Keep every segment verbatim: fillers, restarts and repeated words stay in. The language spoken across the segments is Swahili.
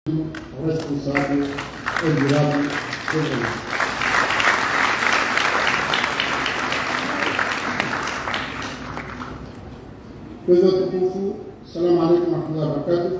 responsável é virado por isso. Coisa tukufu, salamu alaikum warahmatullahi wabarakatuh.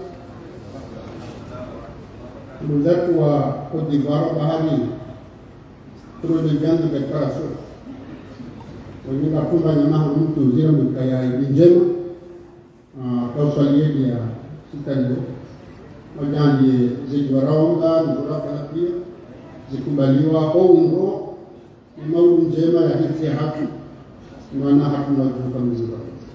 Ndugu zetu wa Cote d'Ivoire bahari tunajianza katika sura. Wengine kumba nyama mtu zira mkaya njema. Ah, kwa swali ya sitalio. Wajani zijuaraonga mburaka pia zikubaliwa kwa umro ni maulu njema ya hiti ya haki maana hatuna kutoka mzigo.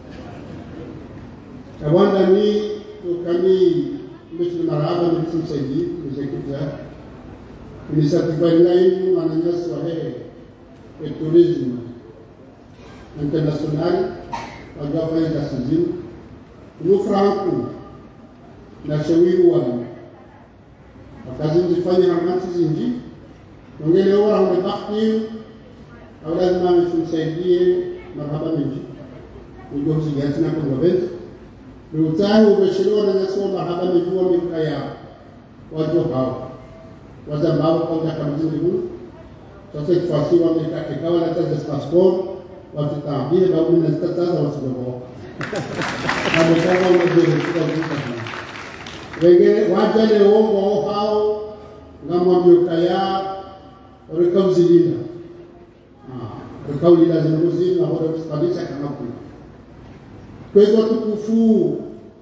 Kawanda ni tukani mwisho marahaba ni msaidi mzekita ni certified line mananyasi wa hehe e tourism international wajafanya tasizini ni franco na shawiru wani wakazi nzifanya hamati zinji wengine wala humebaki au lazima msumsaidie marhaba mingi ndio sijatina kwa gaveti Rutahi ubeshiriwa na nyasoma marhaba mingi wa mikaya watu hao wazambao kwa utakamizi huu sasa ikifasiwa mikakikawa na taza passport watu taambie babu na zitataza wasidogo na mkama umejiri kwa mkama wengine wajale ongo hao ngamwambio kaya rekauzilinda ah rekaulinda zinuzini na hore kusababisha kama kuna kwa hivyo tukufu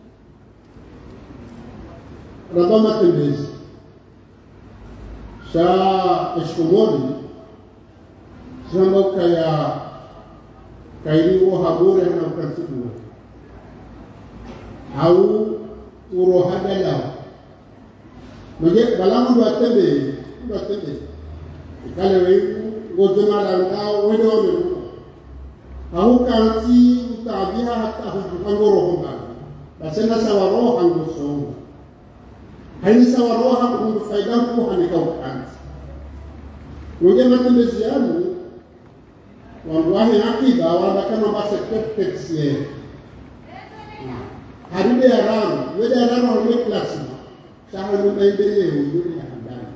rabama tembezi sha eskomori shamba kaya kailiwo habure na ukatibu au uro hadala mje balamu ndo atende ndo atende kale wewe ngojema la ngao wewe wewe au kanti utabia hata hujukangoro honga basenda sawa roho hangu songo haini sawa roho hangu faida kwa hanika ukanti mje matembezi yangu wallahi akiba wala kama basi tektesie Haribe ya raru, wede ya raru haliwe klasima. Saha lumaibele hujuri ya handani.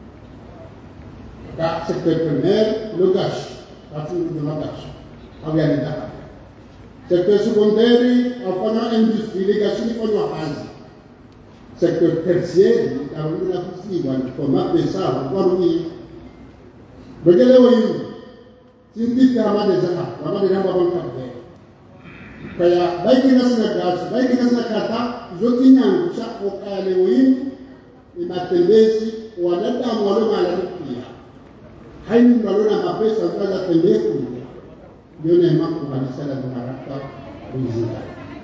Ka sektor primer, lugash. Kati nujuna gash. Hawia ni daka. Sektor sekunderi, afana industri, legashini fanyo hazi. Sektor tertieri, karungu na kusiwa, kwa mapesa, kwa rungi. Begelewa yu, sinti hamade zaha, hamade ramba banka kaya baiki nasna kazi baiki nasna kata zote nyangu cha okale win imatembezi wadada mwalo malipia haini mwalo na mapesa kaza tembeku yone mako halisala baraka uzida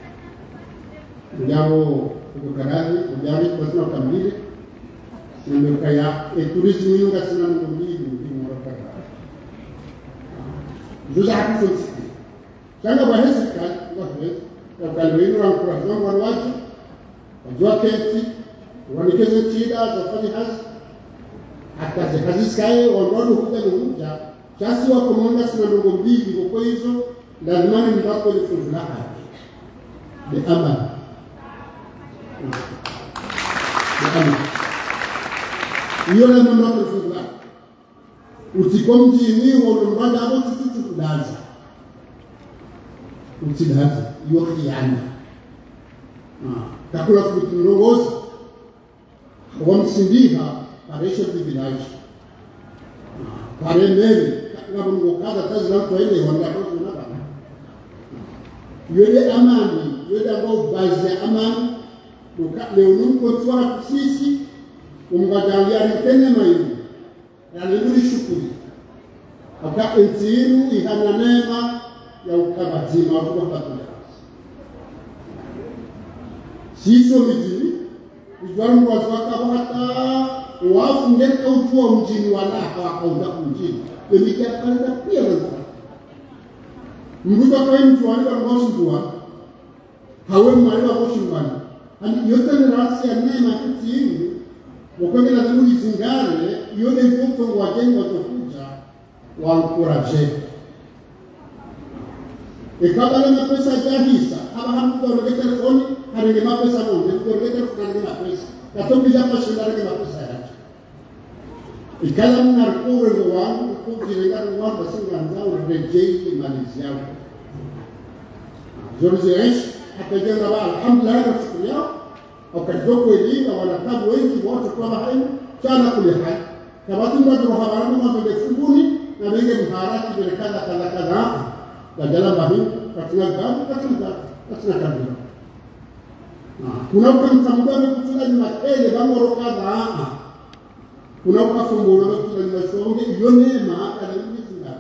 njao kukarani njao kwa kamili ndio kaya e tourism yunga sina ngombi ndi moraka juza hapo Kanga bahasa kan, bahasa. Kalau ini orang Quran orang wajib, wajib kenti, wanikeze tida, wafanye hazi. Hata hazi skai, wanono huja ni huja. Chasi wa komanda sina nungo mbili, kwa hizo, lazima ni mbako ni fuzulaha. Ni amani. Ni amani. Iyo na mbako ni fuzulaha. Utikomji ni wanombanda hapo tututu kudanza. Utilhazi yokiana ah takula kutunongoza wamsindiha paresho village ah pare mbele kama ngokada kazi la kwa ile wanda kwa na bana yule amani yule ambao baadhi ya amani leo nuko kwa sisi umgajalia tena maili yani shukuri aka entiru ihana neema ya ukabazima wa kupata siso mjini ijwaru kwa sababu hata wafu ngeka ujua mjini wala hawakauza mjini yemikia kanda pia lazima mbuka kwa mtu wale wangoshwa hawe mali wa kushindana hadi yote ni rasi ya neema kitini wakati lazima jizingare yule mtoto wa jengo watakuja wa encourager Ikabala mapesa jahisa, haba hamu kwa telefoni, hari ni mapesa monde, kwa telefoni hari ni mapesa. Katong bisa masundar ke mata saya. Ikalam narkure doang, aku kira doang basi nganjau rejei di Malaysia. Jorgesh, apa je nama alhamdulillah bersyukur. Okat doko ini, awal tabu ini, buat sekolah lain, cara kuliah. Kabatun baju haram itu ada funguni, nabi ke Bharat itu mereka kata kata, dalam bahasa katanya gam, katanya katanya katanya. Nah, kunau kan samudra itu sudah dimakai, dia bang orang kata, kunau kan samudra itu sudah dimakai, iyo ne mak ada ini sudah.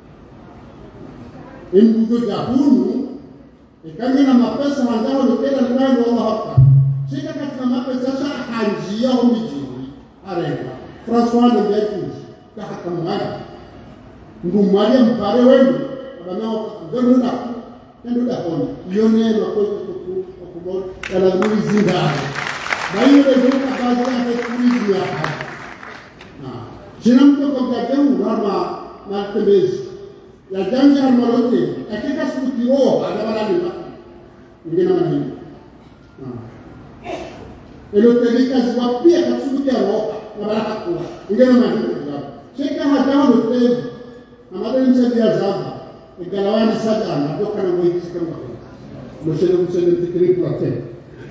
Ini juga jahulu, ikan ini nama pesa hanya orang kira dengan Allah apa. Jika kata nama pesa sah haji ya homiji, arena. François de Biatus, kahakamuan. Ngumari mpare wenu, abanao gano na ku, nando da poni. Yone wako kuku kuku kala muizi da. Bayo de do ka baza ka muizi ya. Ah, jinam to ko ga deu rama na tebes. Ya janja malote, akika sukiro ada wala ni ma. Ngena mani. Ah. Elo telika zwapia ka sukiro. Nabaraka kuwa, ingena mahindi kwa. Cheka hata hotel, ambapo nisaidia zaba. Ikalawani sasa natoka na mwiki kama kwa. Mshele mshele tikiri kwa tena.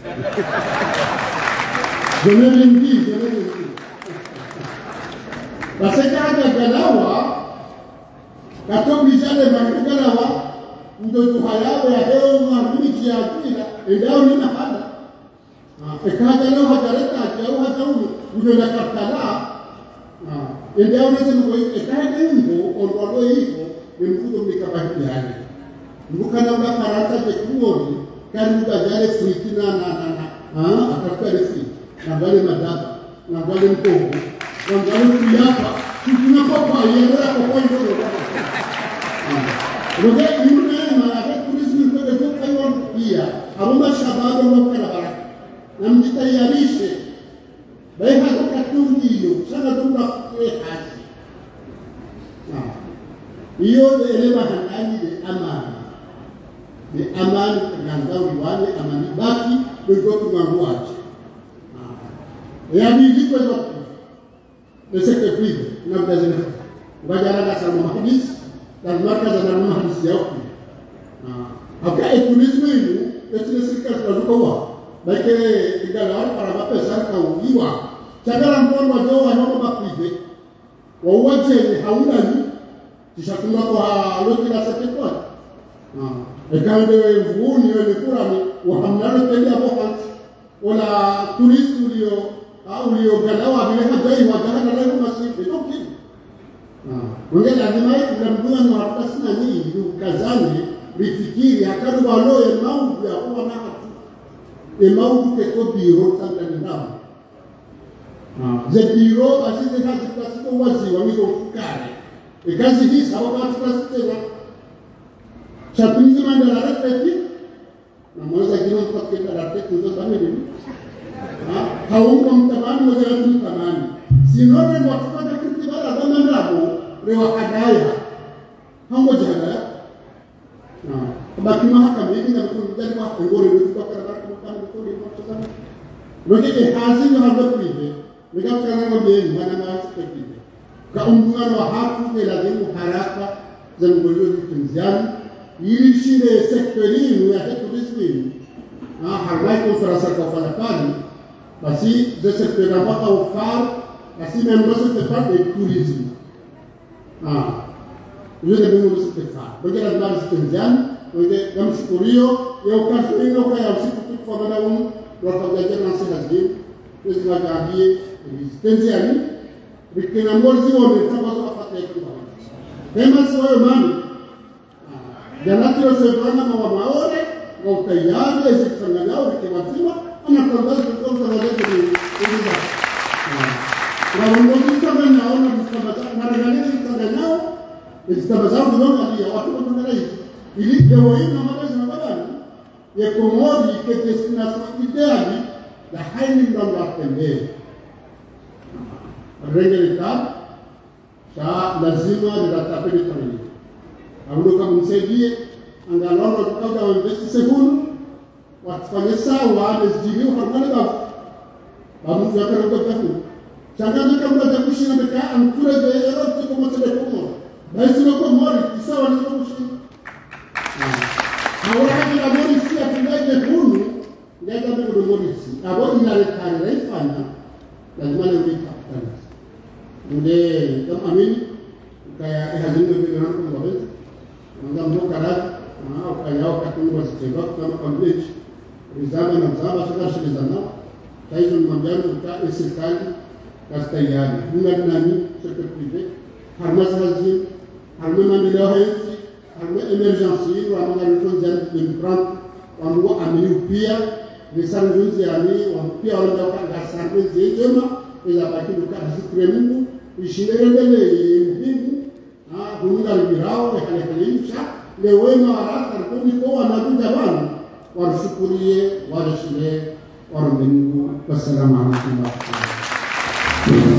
Jomeni mbi, jomeni mbi. Baseka hata galawa, katoka jale mangalawa, ndo tuhayawe ya leo mwamini kiakila, endao ni mahali. Ekaja leo hajareta ajau hajau ujola katala endao nese mko ekaja ngo onwalo hivyo nimkudo mikabaki hali mbuka na mba farata je kuoni kan mtajale fritina na na na ah akakuwa refi na wale madaba na wale mtongo na wale kuyapa tunapokuwa yera kwa kwa ndio roge yule na akulismi kwa kwa kwa pia aboma shababu na kwa baraka na mjitayarishe baina ya tungiyo sana tunga haji hiyo ile mahali de amani de amani ngangau wale amani baki ndio tunamwacha ya bibi kwa sababu ndio prive na mtazini ngajara kama hadis dan marka za na hadis yao ah okay tulismo hiyo ndio serikali tunatoa baike igalawan para bapesar kauiwa chagala mkono wa joa hapo bapive wa uwache hauna ni kisha kuna kwa loki la sekretari ah ekande mvuni wale kurani wa hamnalo tenda hapo wala turisti ulio au ulio galawa vile hajai wa jana leo masifi toki ah wengine lazima tunamdua na watasina ni kazani bifikiri akadu walo ya mambo ya kuwa na e mau ke ko biro tanda ndao ah je biro asije kazi kasi ko wazi wa miko kare e kazi hii sawa kazi kasi tena chapinzi mandala rafiki na mweza kino kwa kenda rafiki ndio bame ni ah haunga mtamani mweza mtamani sinote kwa kupata kitu bala kama ndabo rewa kadaya hango jana ah baki mahakama hii na kujali kwa ngore ndio kwa karabati Roge hazi yo hando prive, mega kana ngombe mana na sekiti. Ka undungan wa hatu ke lazima haraka za mgojo tunziani ili shinde sektori ya turismi. Ah harbai ko farasa kwa fanya kazi basi de sektori mpaka ufar basi members de part de tourisme. Ah yule ndio ndio sektori. Roge lazima tunziani, roge gamsikurio yo kasino kaya usiku kwa bada um wakajaja na sasa hizi wakaambie resistance yani bikina mmoja wao wamefanya kwa kitu kama sio mami janati wasifanya kwa maore kwa tayari zikifanya nao kimatima anatangaza kwa sababu ni hizo na wongozi kama naona msamaha mara nyingi kama nao msamaha ndio ndio watu wanataka hivi ili leo hii na magazi na baba ya komodi ke destination ideali la haini ndo atembee rengelita sa lazima nitatape vitani au kama msaidie angalau tukao investi sehunu watufanye sawa desijili ukamana ba amu zakara ko tafu changanya kama takushina meka ankura de ero ko mo tele ko mo baisi ko mori kisawa ni ko kushina awara hadi na mori si atindaje kunu ndio ndio mori si abo inale kare raifanya lazima ni kapitana nde kama amini kaya ehadingo ndio nako mbabe ngam ndo kara ah kaya wakati ngo siteba kama college rizama na zaba sasa shilizana kaizo manjano ka serikali kastayani bunga nani secteur privé harma sazi harma maendeleo hizi harma emergency wa magari fonza de prendre wa ngo amini pia nisanzuzi yani wa pia wale kwa gasarbe zema ila baki duka zikremu ishinerendele mbingu ah bunga libirao hale halisha lewema arata kuni kwa wanakuja bana warushukurie warashile warumbengu. Wassalamu alaikum warahmatullahi wabarakatuh.